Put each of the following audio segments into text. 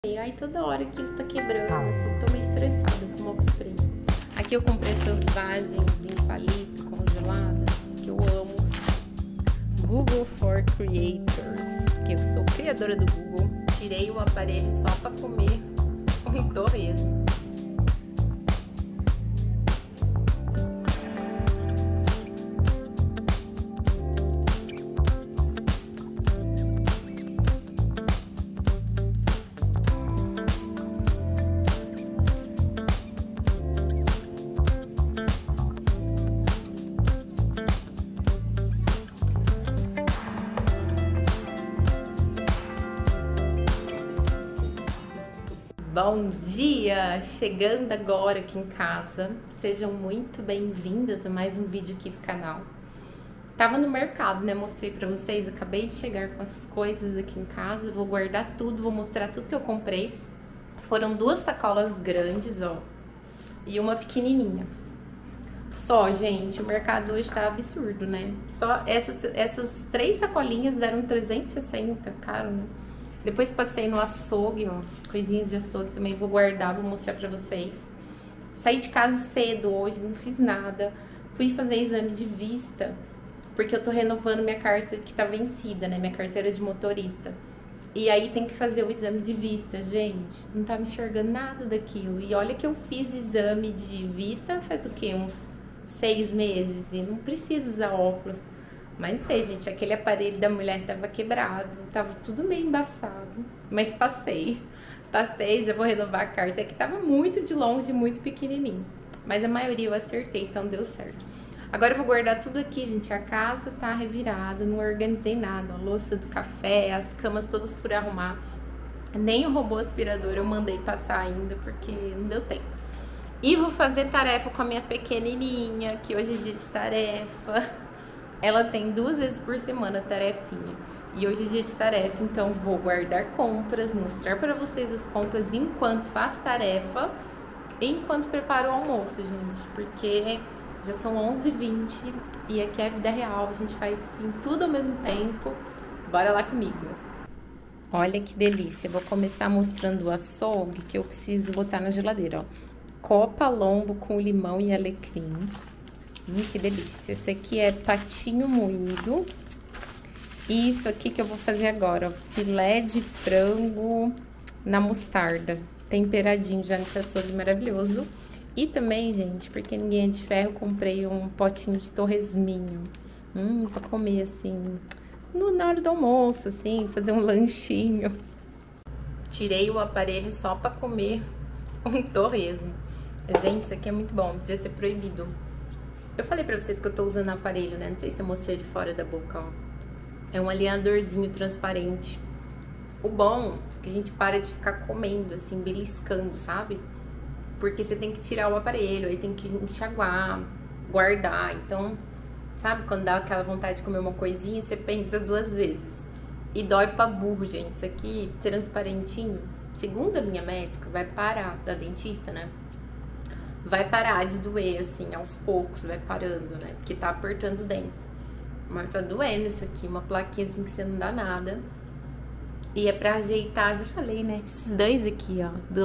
Aí toda hora aquilo tá quebrando, assim, tô meio estressada com o mop spray. Aqui eu comprei essas vagens em palito congelada, que eu amo. Google for Creators, que eu sou criadora do Google. Tirei o aparelho só pra comer um torresmo. Bom dia! Chegando agora aqui em casa. Sejam muito bem-vindas a mais um vídeo aqui do canal. Tava no mercado, né? Mostrei pra vocês. Acabei de chegar com as coisas aqui em casa. Vou guardar tudo, vou mostrar tudo que eu comprei. Foram 2 sacolas grandes, ó. E uma pequenininha. Só, gente, o mercado hoje tá absurdo, né? Só essas 3 sacolinhas deram 360, caro, né? Depois passei no açougue, ó, coisinhas de açougue também, vou guardar, vou mostrar pra vocês. Saí de casa cedo hoje, não fiz nada. Fui fazer exame de vista, porque eu tô renovando minha carta que tá vencida, né, minha carteira de motorista. E aí tem que fazer o exame de vista, gente, não tá me enxergando nada daquilo. E olha que eu fiz exame de vista faz o quê? Uns 6 meses e não preciso usar óculos. Mas não sei, gente, aquele aparelho da mulher tava quebrado, tava tudo meio embaçado. Mas passei, já vou renovar a carta, é que tava muito de longe, muito pequenininho. Mas a maioria eu acertei, então deu certo. Agora eu vou guardar tudo aqui, gente, a casa tá revirada, não organizei nada. A louça do café, as camas todas por arrumar. Nem o robô aspirador eu mandei passar ainda, porque não deu tempo. E vou fazer tarefa com a minha pequenininha, que hoje é dia de tarefa. Ela tem 2 vezes por semana tarefinha. E hoje é dia de tarefa, então vou guardar compras, mostrar pra vocês as compras enquanto faço tarefa e enquanto preparo o almoço, gente. Porque já são 11h20 e aqui é a vida real, a gente faz assim tudo ao mesmo tempo. Bora lá comigo. Olha que delícia, eu vou começar mostrando o açougue que eu preciso botar na geladeira, ó. Copa lombo com limão e alecrim. Que delícia. Esse aqui é patinho moído. E isso aqui que eu vou fazer agora, ó, filé de frango na mostarda. Temperadinho já nesse açougue maravilhoso. E também, gente, porque ninguém é de ferro, comprei um potinho de torresminho. Pra comer, assim, na hora do almoço, assim, fazer um lanchinho. Tirei o aparelho só pra comer um torresmo. Gente, isso aqui é muito bom, podia ser proibido. Eu falei pra vocês que eu tô usando o aparelho, né? Não sei se eu mostrei ele fora da boca, ó. É um alinhadorzinho transparente. O bom é que a gente para de ficar comendo, assim, beliscando, sabe? Porque você tem que tirar o aparelho, aí tem que enxaguar, guardar. Então, sabe? Quando dá aquela vontade de comer uma coisinha, você pensa 2 vezes. E dói pra burro, gente. Isso aqui, transparentinho, segundo a minha médica, vai parar, da dentista, né? Vai parar de doer, assim, aos poucos, vai parando, né? Porque tá apertando os dentes. Mas tá doendo isso aqui, uma plaquinha assim que você não dá nada. E é pra ajeitar, já falei, né? Esses 2 aqui, ó, do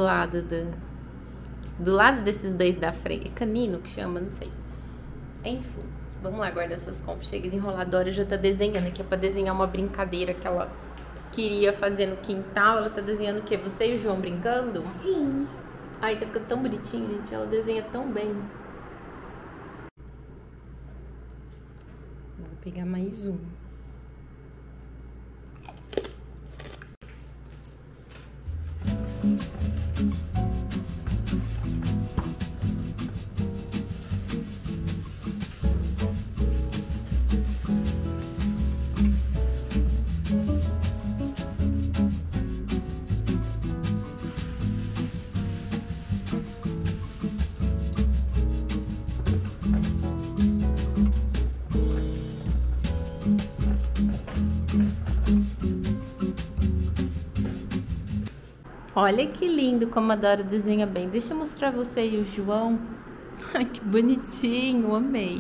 lado desses 2 da frente. É canino que chama, não sei. Enfim, vamos lá guardar essas compras. Chega de enrolar, a Dora já tá desenhando aqui, é pra desenhar uma brincadeira que ela queria fazer no quintal. Ela tá desenhando o quê? Você e o João brincando? Sim. Ai, tá ficando tão bonitinho, gente. Ela desenha tão bem. Vou pegar mais um. Olha que lindo como a Dora desenha bem. Deixa eu mostrar você e o João. Ai, que bonitinho, amei.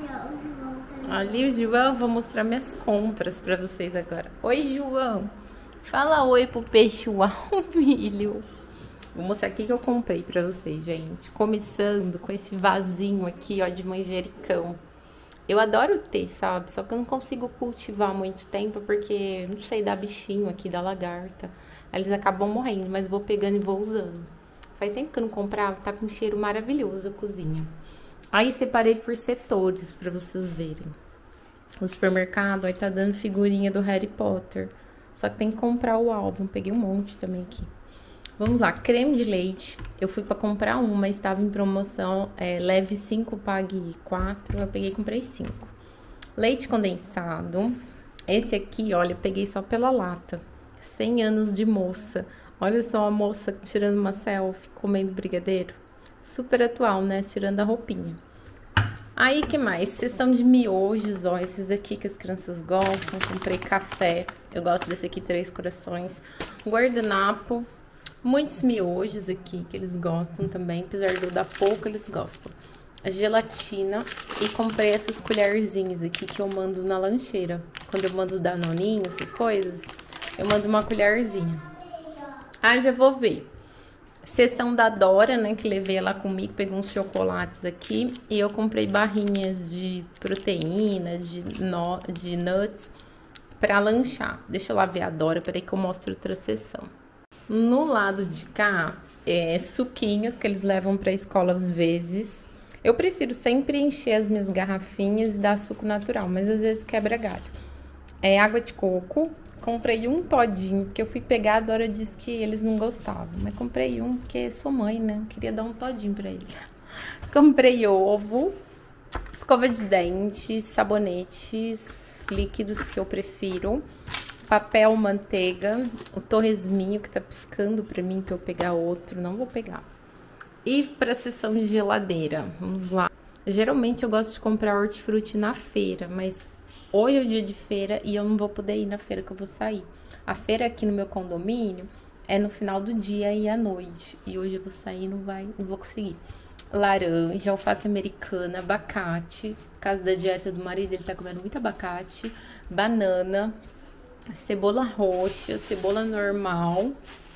Ali o João, vou mostrar minhas compras pra vocês agora. Oi, João. Fala oi pro pessoal, filho. Vou mostrar o que eu comprei pra vocês, gente. Começando com esse vasinho aqui, ó, de manjericão. Eu adoro ter, sabe? Só que eu não consigo cultivar muito tempo porque, não sei, dá bichinho aqui, dá lagarta. Aí eles acabam morrendo, mas vou pegando e vou usando. Faz tempo que eu não comprava, tá com um cheiro maravilhoso a cozinha. Aí separei por setores pra vocês verem. O supermercado, aí tá dando figurinha do Harry Potter. Só que tem que comprar o álbum. Peguei um monte também aqui. Vamos lá, creme de leite. Eu fui pra comprar um, mas estava em promoção. Leve 5, pague 4. Eu peguei e comprei 5. Leite condensado. Esse aqui, olha, eu peguei só pela lata. 100 anos de moça. Olha só a moça tirando uma selfie, comendo brigadeiro. Super atual, né? Tirando a roupinha. Aí, que mais? Seção de miojos, ó. Esses aqui que as crianças gostam. Comprei café. Eu gosto desse aqui, 3 corações. Guardanapo. Muitos miojos aqui que eles gostam também. Apesar de eu dar pouco, eles gostam. A gelatina. E comprei essas colherzinhas aqui que eu mando na lancheira. Quando eu mando danoninho, essas coisas, eu mando uma colherzinha. Ah, já vou ver. Seção da Dora, né, que levei ela comigo, peguei uns chocolates aqui. E eu comprei barrinhas de proteínas, de nuts, pra lanchar. Deixa eu lá ver a Dora, peraí que eu mostro outra seção. No lado de cá, suquinhos que eles levam pra escola às vezes. Eu prefiro sempre encher as minhas garrafinhas e dar suco natural, mas às vezes quebra galho. Água de coco. Comprei um todinho, porque eu fui pegar, a Dora disse que eles não gostavam. Mas comprei um, porque sou mãe, né? Queria dar um todinho pra eles. Comprei ovo, escova de dentes, sabonetes líquidos que eu prefiro, papel, manteiga, o torresminho que tá piscando pra mim, pra eu pegar outro, não vou pegar. E pra seção de geladeira, vamos lá. Geralmente eu gosto de comprar hortifruti na feira, mas hoje é o dia de feira e eu não vou poder ir na feira que eu vou sair. A feira aqui no meu condomínio é no final do dia e à noite. E hoje eu vou sair e não vou conseguir. Laranja, alface americana, abacate. Por causa da dieta do marido, ele tá comendo muito abacate. Banana, cebola roxa, cebola normal,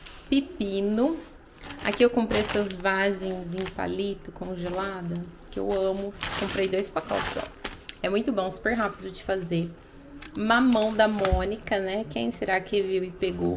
pepino. Aqui eu comprei essas vagens em palito congelada, que eu amo. Comprei 2 pacotes, ó. É muito bom, super rápido de fazer. Mamão da Mônica, né? Quem será que viu e pegou?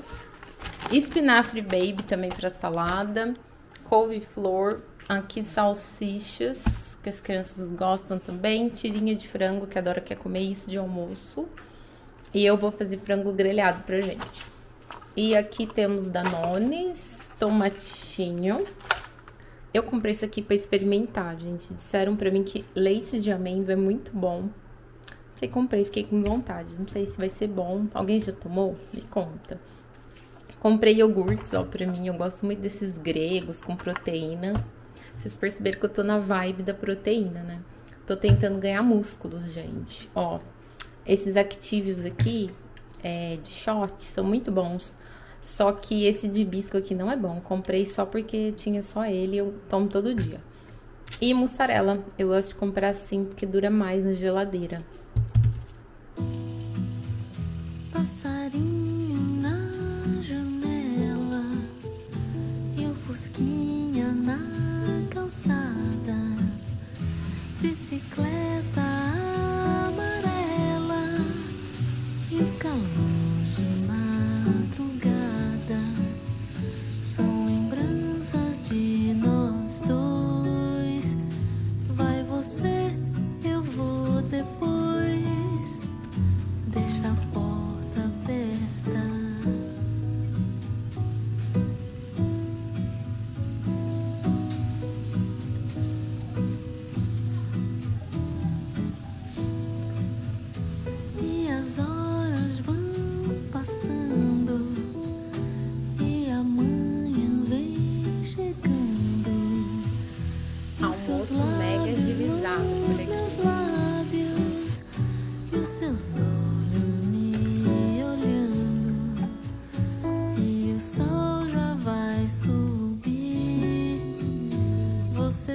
Espinafre baby também para salada. Couve-flor. Aqui salsichas, que as crianças gostam também. Tirinha de frango, que a Dora quer comer isso de almoço. E eu vou fazer frango grelhado pra gente. E aqui temos danones, tomatinho. Eu comprei isso aqui pra experimentar, gente. Disseram pra mim que leite de amêndoa é muito bom. Não sei, comprei, fiquei com vontade. Não sei se vai ser bom. Alguém já tomou? Me conta. Comprei iogurtes, ó, pra mim. Eu gosto muito desses gregos com proteína. Vocês perceberam que eu tô na vibe da proteína, né? Tô tentando ganhar músculos, gente. Ó, esses Activios aqui, de shot, são muito bons. Só que esse de hibisco aqui não é bom. Comprei só porque tinha só ele e eu tomo todo dia. E mussarela. Eu gosto de comprar assim porque dura mais na geladeira. Passarinho na janela e o fusquinha na calçada. Bicicleta amarela e o calor de madrugada. São lembranças de nós dois. Vai você, eu vou depois. Deixa a porta aberta. E as horas vão passando e a manhã vem chegando. E os seus Almoço mega lábios agilizado por nos aqui. meus lábios e os seus olhos me olhando. E o sol já vai subir. Você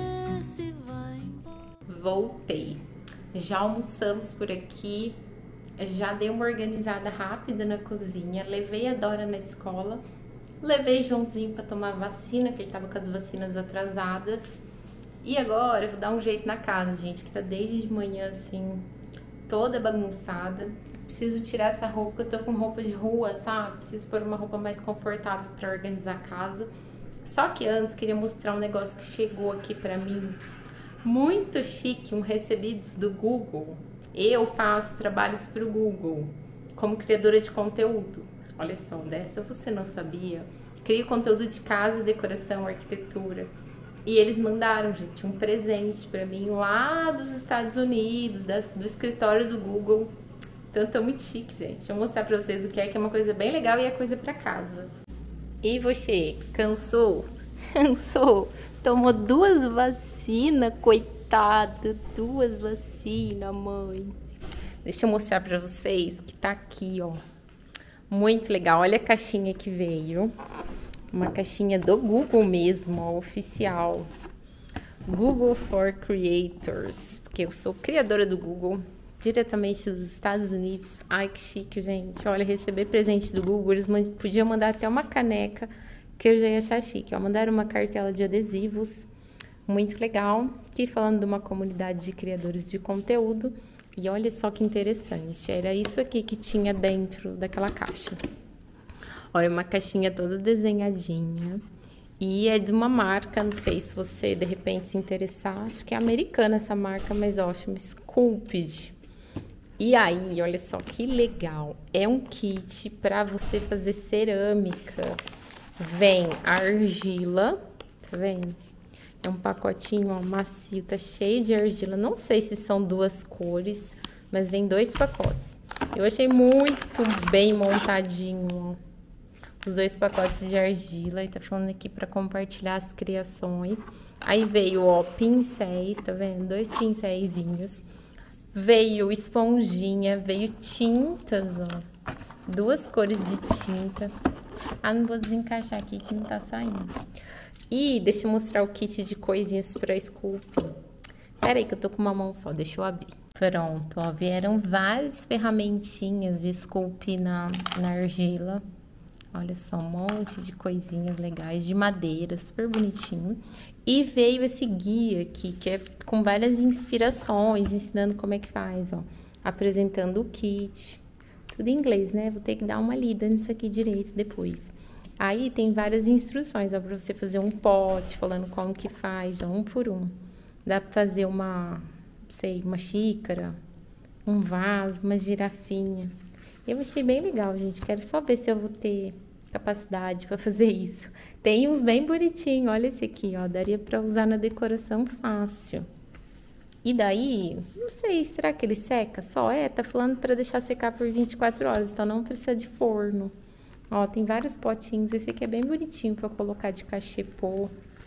desce e vai embora. Voltei. Já almoçamos por aqui. Já dei uma organizada rápida na cozinha, levei a Dora na escola, levei Joãozinho para tomar vacina, que ele tava com as vacinas atrasadas. E agora eu vou dar um jeito na casa, gente, que tá desde de manhã assim, toda bagunçada. Preciso tirar essa roupa, eu tô com roupa de rua, sabe? Preciso pôr uma roupa mais confortável para organizar a casa. Só que antes queria mostrar um negócio que chegou aqui pra mim, muito chique, um recebidos do Google. Eu faço trabalhos pro Google como criadora de conteúdo. Olha só, dessa você não sabia. Crio conteúdo de casa, decoração, arquitetura. E eles mandaram, gente, um presente pra mim lá dos Estados Unidos, do escritório do Google. Então, tô muito chique, gente. Deixa eu mostrar pra vocês o que é uma coisa bem legal e é coisa pra casa. E você, cansou? Cansou? Tomou 2 vacinas, coitado. 2 vacinas, mãe. Deixa eu mostrar pra vocês que tá aqui, ó. Muito legal. Olha a caixinha que veio. Uma caixinha do Google mesmo, ó, oficial. Google for Creators. Porque eu sou criadora do Google, diretamente dos Estados Unidos. Ai, que chique, gente. Olha, receber presente do Google. Eles podiam mandar até uma caneca, que eu já ia achar chique. Ó, mandaram uma cartela de adesivos. Muito legal. Aqui falando de uma comunidade de criadores de conteúdo. E olha só que interessante. Era isso aqui que tinha dentro daquela caixa. Olha, uma caixinha toda desenhadinha. E é de uma marca, não sei se você de repente se interessar. Acho que é americana essa marca, mas ó, chama Sculpted. E aí, olha só que legal. É um kit para você fazer cerâmica. Vem a argila, tá vendo? É um pacotinho, ó, macio, tá cheio de argila. Não sei se são 2 cores, mas vem 2 pacotes. Eu achei muito bem montadinho, ó. Os 2 pacotes de argila, e tá falando aqui para compartilhar as criações. Aí veio, ó, pincéis, tá vendo? 2 pincéisinhos. Veio esponjinha, veio tintas, ó. 2 cores de tinta. Ah, não vou desencaixar aqui que não tá saindo. E deixa eu mostrar o kit de coisinhas para esculpir. Pera aí que eu tô com uma mão só, deixa eu abrir. Pronto, ó, vieram várias ferramentinhas de esculpir na argila. Olha só, um monte de coisinhas legais, de madeira, super bonitinho. E veio esse guia aqui, que é com várias inspirações, ensinando como é que faz, ó. Apresentando o kit. Tudo em inglês, né? Vou ter que dar uma lida nisso aqui direito depois. Aí tem várias instruções, ó, pra você fazer um pote, falando como que faz, ó, um por um. Dá pra fazer uma xícara, um vaso, uma girafinha. Eu achei bem legal, gente. Quero só ver se eu vou ter capacidade para fazer isso. Tem uns bem bonitinhos. Olha esse aqui, ó. Daria para usar na decoração fácil. E daí, não sei, será que ele seca só? É, tá falando para deixar secar por 24 horas, então não precisa de forno. Ó, tem vários potinhos. Esse aqui é bem bonitinho para colocar de cachepô.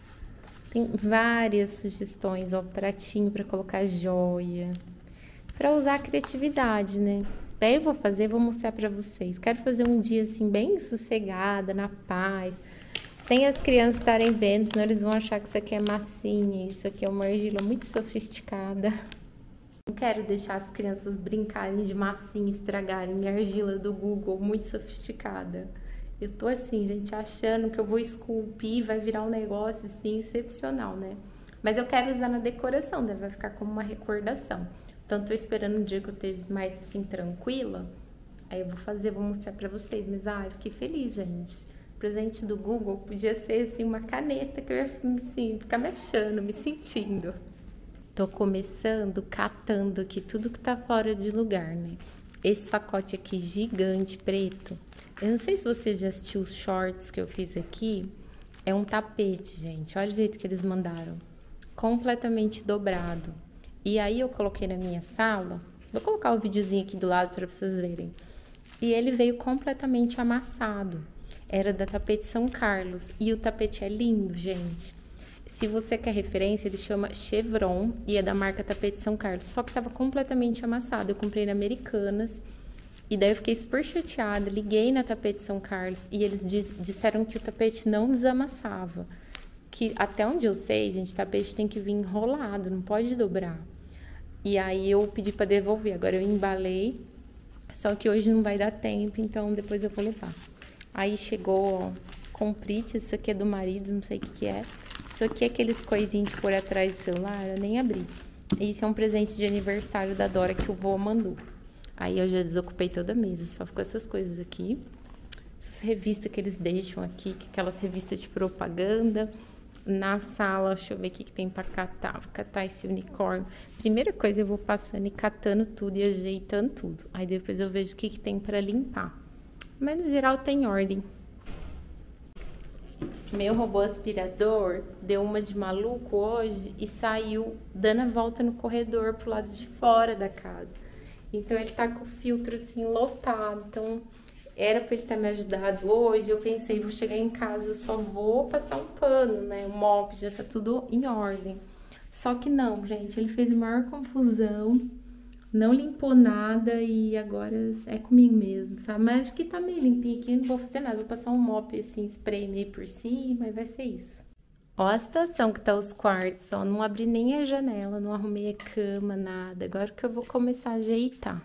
Tem várias sugestões, ó. Pratinho para colocar joia. Para usar a criatividade, né? Daí eu vou fazer, vou mostrar pra vocês. Quero fazer um dia assim, bem sossegada, na paz. Sem as crianças estarem vendo, senão eles vão achar que isso aqui é massinha. Isso aqui é uma argila muito sofisticada. Não quero deixar as crianças brincarem de massinha, estragarem minha argila do Google, muito sofisticada. Eu tô assim, gente, achando que eu vou esculpir, vai virar um negócio assim, excepcional, né? Mas eu quero usar na decoração, né? Vai ficar como uma recordação. Então, tô esperando um dia que eu esteja mais, assim, tranquila. Aí eu vou fazer, vou mostrar pra vocês. Mas, eu fiquei feliz, gente. O presente do Google podia ser, assim, uma caneta que eu ia, assim, ficar me achando, me sentindo. Tô começando, catando aqui tudo que tá fora de lugar, né? Esse pacote aqui gigante, preto. Eu não sei se você já assistiu os shorts que eu fiz aqui. É um tapete, gente. Olha o jeito que eles mandaram. Completamente dobrado. E aí eu coloquei na minha sala, vou colocar o videozinho aqui do lado para vocês verem. E ele veio completamente amassado. Era da Tapete São Carlos. E o tapete é lindo, gente. Se você quer referência, ele chama Chevron e é da marca Tapete São Carlos. Só que estava completamente amassado. Eu comprei na Americanas. E daí eu fiquei super chateada. Liguei na Tapete São Carlos e eles disseram que o tapete não desamassava. Que até onde eu sei, gente, tapete tem que vir enrolado, não pode dobrar. E aí eu pedi para devolver. Agora eu embalei Só que hoje não vai dar tempo, então depois eu vou levar. Aí chegou, ó, comprite, isso aqui é do marido, não sei o que é. Isso aqui é aqueles coisinhos de pôr atrás do celular, eu nem abri. Isso é um presente de aniversário da Dora que o vô mandou. Aí eu já desocupei toda a mesa, só ficou essas coisas aqui. Essas revistas que eles deixam aqui, aquelas revistas de propaganda. Na sala, deixa eu ver o que tem pra catar. Vou catar esse unicórnio. Primeira coisa, eu vou passando e catando tudo e ajeitando tudo. Aí depois eu vejo o que tem pra limpar. Mas no geral tem ordem. Meu robô aspirador deu uma de maluco hoje e saiu dando a volta no corredor pro lado de fora da casa. Então ele tá com o filtro assim lotado. Então era pra ele ter me ajudado hoje. Eu pensei, vou chegar em casa, só vou passar um pano, né? O mop já tá tudo em ordem. Só que não, gente, ele fez a maior confusão. Não limpou nada e agora é comigo mesmo, sabe? Mas acho que tá meio limpinho aqui, não vou fazer nada. Vou passar um mop, assim, spray meio por cima e vai ser isso. Ó a situação que tá os quartos, ó. Não abri nem a janela, não arrumei a cama, nada. Agora que eu vou começar a ajeitar.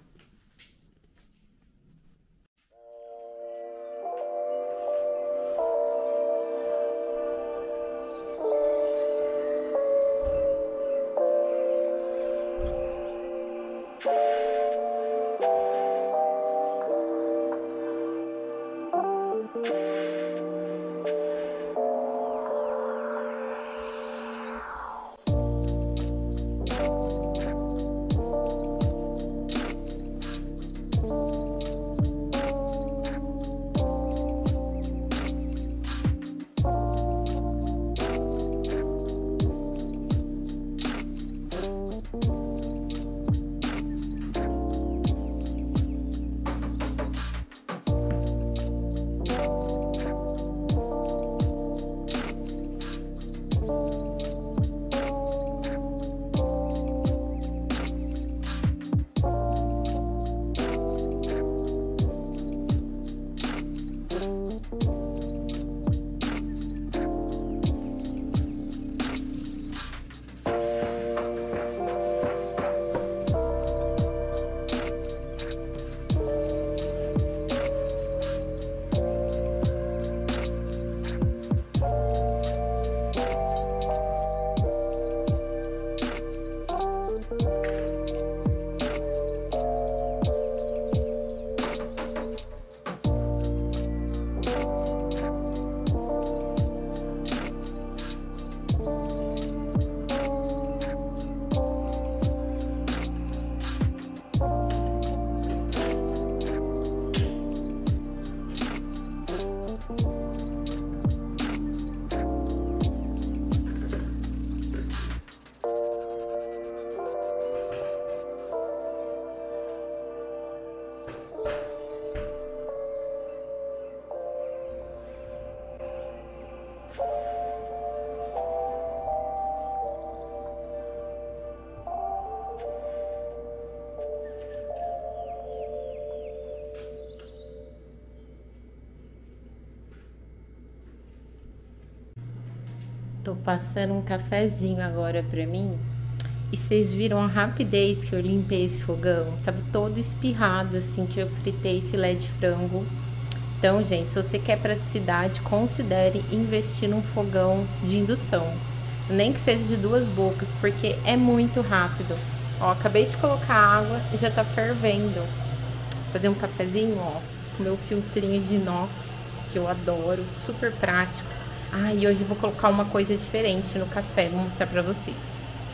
Tô passando um cafezinho agora pra mim. E vocês viram a rapidez que eu limpei esse fogão? Tava todo espirrado, assim, que eu fritei filé de frango. Então, gente, se você quer praticidade, considere investir num fogão de indução. Nem que seja de 2 bocas, porque é muito rápido. Ó, acabei de colocar água e já tá fervendo. Vou fazer um cafezinho, ó, com meu filtrinho de inox, que eu adoro, super prático. Ah, e hoje eu vou colocar uma coisa diferente no café, vou mostrar pra vocês.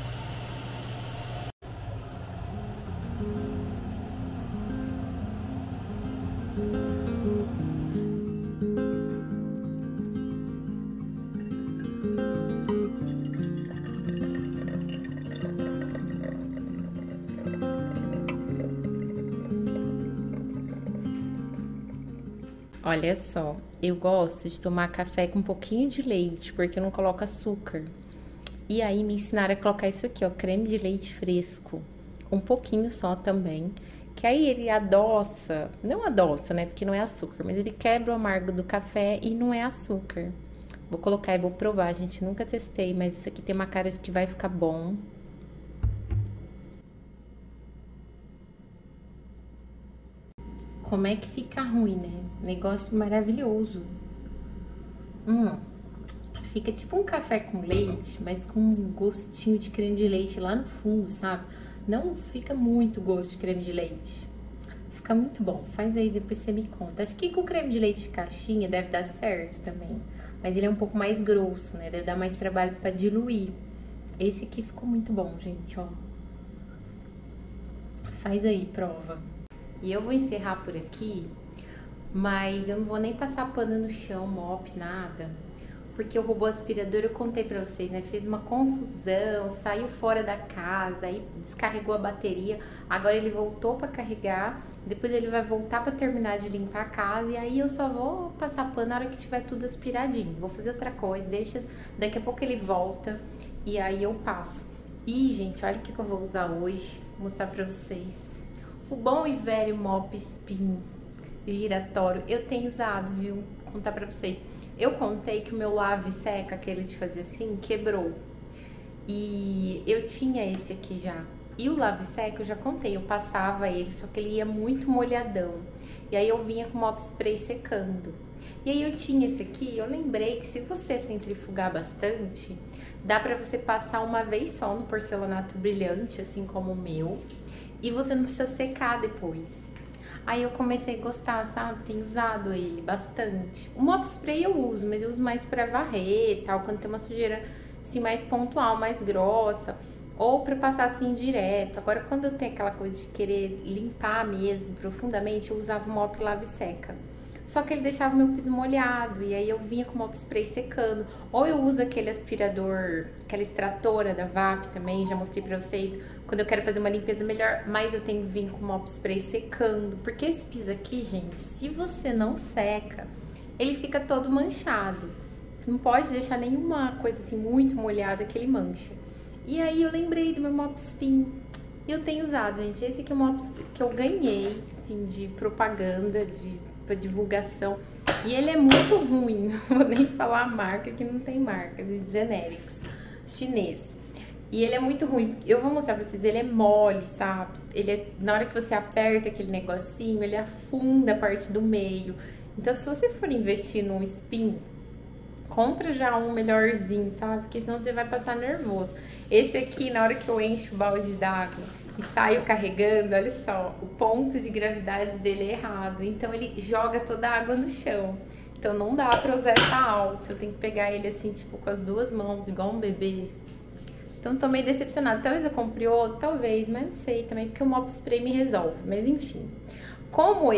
Olha só, eu gosto de tomar café com um pouquinho de leite, porque eu não coloco açúcar. E aí me ensinaram a colocar isso aqui, ó, creme de leite fresco. Um pouquinho só também. Que aí ele adoça, não adoça, né, porque não é açúcar, mas ele quebra o amargo do café e não é açúcar. Vou colocar e vou provar, gente, nunca testei, mas isso aqui tem uma cara de que vai ficar bom. como é que fica ruim, né? Negócio maravilhoso. Fica tipo um café com leite, mas com um gostinho de creme de leite lá no fundo, sabe? Não fica muito gosto de creme de leite. Fica muito bom. Faz aí, depois você me conta. Acho que com creme de leite de caixinha deve dar certo também. Mas ele é um pouco mais grosso, né? Deve dar mais trabalho pra diluir. Esse aqui ficou muito bom, gente, ó. Faz aí, prova. E eu vou encerrar por aqui, mas eu não vou nem passar pano no chão, mop, nada. Porque o robô aspirador, eu contei pra vocês, né? Fez uma confusão, saiu fora da casa, aí descarregou a bateria. Agora ele voltou pra carregar, depois ele vai voltar pra terminar de limpar a casa. E aí eu só vou passar pano na hora que tiver tudo aspiradinho. Vou fazer outra coisa, deixa... Daqui a pouco ele volta e aí eu passo. E, gente, olha o que eu vou usar hoje. Vou mostrar pra vocês. O bom e velho mop spin giratório. Eu tenho usado, viu? Vou contar pra vocês. Eu contei que o meu lave seca, aquele de fazer assim, quebrou. E eu tinha esse aqui já. E o lave seca, eu já contei, eu passava ele, só que ele ia muito molhadão. E aí eu vinha com o mop spray secando. E aí eu tinha esse aqui, eu lembrei que se você centrifugar bastante, dá pra você passar uma vez só no porcelanato brilhante, assim como o meu. E você não precisa secar depois. Aí eu comecei a gostar, sabe? Tenho usado ele bastante. O mop spray eu uso, mas eu uso mais pra varrer e tal, quando tem uma sujeira assim mais pontual, mais grossa, ou pra passar assim direto. Agora, quando eu tenho aquela coisa de querer limpar mesmo profundamente, eu usava o mop lave seca. Só que ele deixava o meu piso molhado, e aí eu vinha com o mop spray secando. Ou eu uso aquele aspirador, aquela extratora da VAP também, já mostrei pra vocês, quando eu quero fazer uma limpeza melhor, mas eu tenho que vir com o mop spray secando. Porque esse piso aqui, gente, se você não seca, ele fica todo manchado. Não pode deixar nenhuma coisa assim muito molhada que ele mancha. E aí eu lembrei do meu mop spin. E eu tenho usado, gente. Esse aqui é o mop spin que eu ganhei, assim, de propaganda, pra divulgação. E ele é muito ruim. Não vou nem falar a marca, que não tem marca, de generics, chinês. E ele é muito ruim. Eu vou mostrar pra vocês, ele é mole, sabe? Ele é, na hora que você aperta aquele negocinho, ele afunda a parte do meio. Então, se você for investir num spin, compra já um melhorzinho, sabe? Porque senão você vai passar nervoso. Esse aqui, na hora que eu encho o balde d'água e saio carregando, olha só, o ponto de gravidade dele é errado. Então, ele joga toda a água no chão. Então, não dá pra usar essa alça. Eu tenho que pegar ele assim, tipo, com as duas mãos, igual um bebê. Então, tô meio decepcionada. Talvez eu compre outro, talvez, mas não sei também, porque o mop spray me resolve. Mas, enfim. Como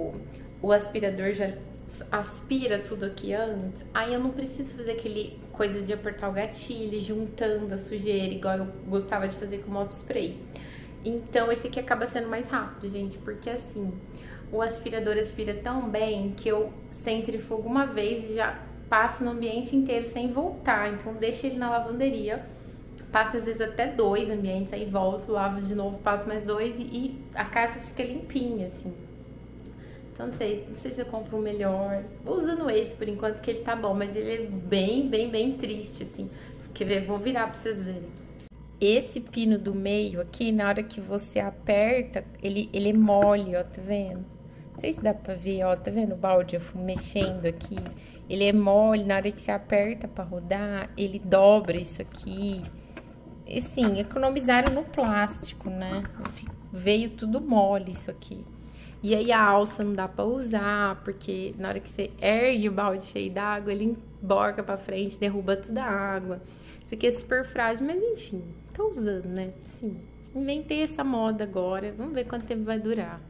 o aspirador já aspira tudo aqui antes, aí eu não preciso fazer aquele coisa de apertar o gatilho, juntando a sujeira, igual eu gostava de fazer com o mop spray. Então, esse aqui acaba sendo mais rápido, gente, porque assim, o aspirador aspira tão bem que eu centrifugo uma vez e já passo no ambiente inteiro sem voltar. Então, deixo ele na lavanderia, passo às vezes até 2 ambientes, aí volto, lavo de novo, passo mais 2 e a casa fica limpinha, assim. Então, não sei se eu compro um melhor. Vou usando esse por enquanto, que ele tá bom, mas ele é bem triste, assim. Quer ver? Vou virar pra vocês verem. Esse pino do meio aqui, na hora que você aperta, ele é mole, ó, tá vendo? Não sei se dá pra ver, ó, tá vendo o balde eu fui mexendo aqui? Ele é mole, na hora que você aperta pra rodar, ele dobra isso aqui. E sim, economizaram no plástico, né? Veio tudo mole isso aqui. E aí a alça não dá pra usar, porque na hora que você ergue o balde cheio d'água, ele emborca pra frente, derruba toda a água. Isso aqui é super frágil, mas enfim, tô usando, né? Sim, inventei essa moda agora, vamos ver quanto tempo vai durar.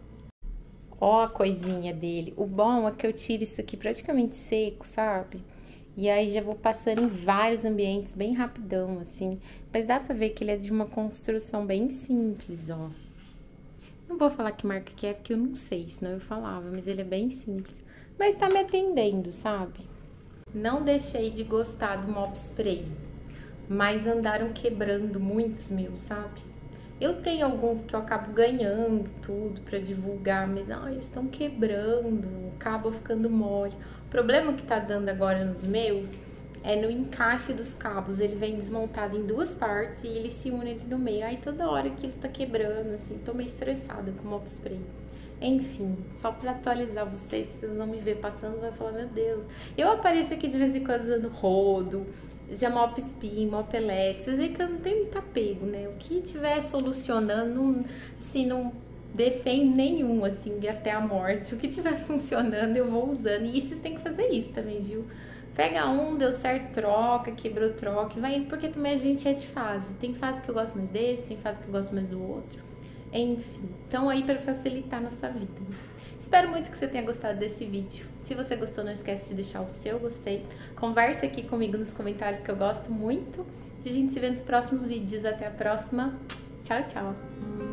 Ó a coisinha dele. O bom é que eu tiro isso aqui praticamente seco, sabe? E aí já vou passando em vários ambientes bem rapidão, assim. Mas dá pra ver que ele é de uma construção bem simples, ó. Não vou falar que marca que é, porque eu não sei, senão eu falava, mas ele é bem simples. Mas tá me atendendo, sabe? Não deixei de gostar do mop spray, mas andaram quebrando muitos meus, sabe? Eu tenho alguns que eu acabo ganhando tudo pra divulgar, mas eles estão quebrando, o cabo ficando mole. O problema que tá dando agora nos meus é no encaixe dos cabos. Ele vem desmontado em 2 partes e ele se une ali no meio. Aí toda hora que ele tá quebrando, assim, tô meio estressada com o mop spray. Enfim, só pra atualizar vocês vão me ver passando e vão falar, meu Deus. Eu apareço aqui de vez em quando usando rodo, já mop spin, mop elétrico. Vocês veem que eu não tenho muito apego, né? O que tiver solucionando, assim, não defende nenhum, assim, até a morte. O que tiver funcionando, eu vou usando. E vocês têm que fazer isso também, viu? Pega um, deu certo, troca, quebrou, troca, vai indo, porque também a gente é de fase. Tem fase que eu gosto mais desse, tem fase que eu gosto mais do outro. Enfim, então aí para facilitar a nossa vida. Espero muito que você tenha gostado desse vídeo. Se você gostou, não esquece de deixar o seu gostei. Converse aqui comigo nos comentários que eu gosto muito. E a gente se vê nos próximos vídeos. Até a próxima. Tchau, tchau.